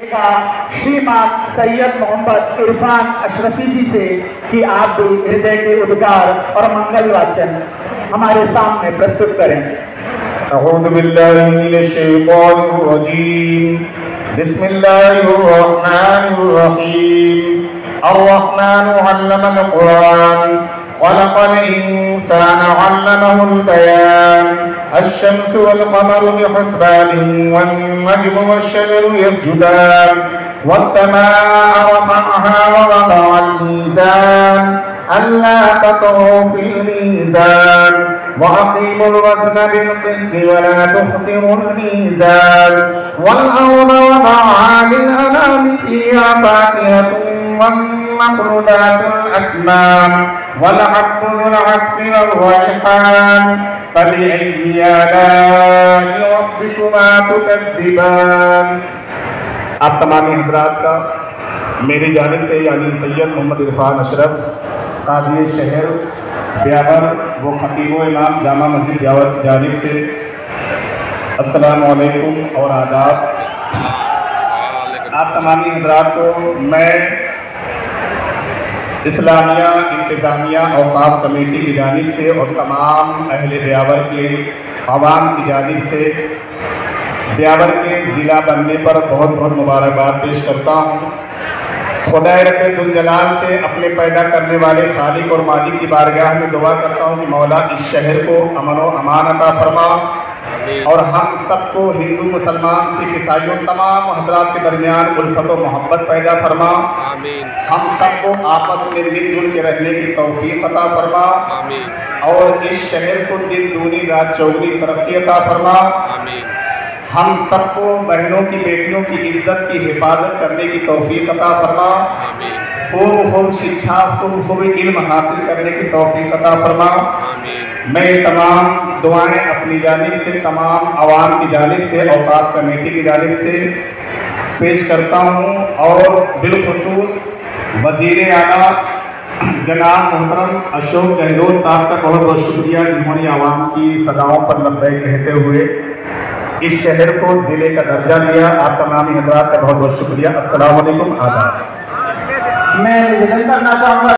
का श्रीमान सैयद मोहम्मद इरफान अशरफी जी से कि आप भी हृदय के उद्गार और मंगल वाचन हमारे सामने प्रस्तुत करें। अऊज़ु बिल्लाहि मिनश शैतानिर रजीम। बिस्मिल्लाहिर रहमानिर रहीम। अर्रहमानु अल्लमल कुरान खलक़ल इंसाना अल्लमहुल बयान। अश-शम्सु वल क़मरु बिहुस्बानिन वन नज्मु वश-शजरु यस्जुदान। वस-समाअ रफ़अहा व वदअल मीज़ान अल्ला ततग़ू फ़िल मीज़ान व अक़ीमुल वज़्न बिल क़िस्ति व ला तुख़्सिरुल मीज़ान। वल अर्ज़ वदअहा लिल अनामि फ़ीहा फ़ाकिहतुन वन्नख़्लु ज़ातुल अक्माम वल हब्बु ज़ुल अस्फ़ि वल रैहान फ़बिअय्यि आलाइ रब्बिकुमा तुकज़्ज़िबान। आप तमामी हज़रात का मेरी जानिब से यानी सैयद मोहम्मद इरफान अशरफ काज़ी शहर ब्यावर व खतीब इमाम जामा मस्जिद ब्यावर की जानिब से अस्सलामु अलैकुम और आदाब। आप तमामी हज़रात को मैं इस्लामिया इंतज़ामिया औक़ाफ़ कमेटी की जानिब से और तमाम अहले ब्यावर के आवाम की जानिब से ब्यावर के ज़िला बनने पर बहुत बहुत मुबारकबाद पेश करता हूँ। खुदा रब्बे ज़ुल जलाल से अपने पैदा करने वाले खालिक और मालिक की बारगाह में दुआ करता हूँ कि मौला इस शहर को अमन व अमान अता फरमा और हम सबको हिंदू मुसलमान सिख ईसाइयों तमाम हज़रात के दरमियान उल्फत व मोहब्बत पैदा फरमा। हम सबको आपस में मिलजुल के रहने की तौफीक अता फरमा और इस शहर को दिन दूनी रात चौगुनी तरक्की अता फरमा। हम सबको बहनों की बेटियों की इज्जत की हिफाजत करने की तौफीक अता फरमा। खूब शिक्षा खूब इल्म हासिल करने की तौफीक अता फरमा। मैं तमाम दुआएं अपनी जानिब से तमाम आवाम की जानिब से औक़ाफ़ कमेटी की जानिब से पेश करता हूँ और बिलखुसूस वज़ीर आला जनाब मोहतरम अशोक गहलोत साहब का बहुत बहुत शुक्रिया जिन्होंने आवाम की सदाओं पर लब्बैक कहते हुए इस शहर को ज़िले का दर्जा दिया। आप तमामी हज़रात का बहुत बहुत शुक्रिया। अस्सलामु अलैकुम आदाब। मैं निवेदन करना चाहूँगा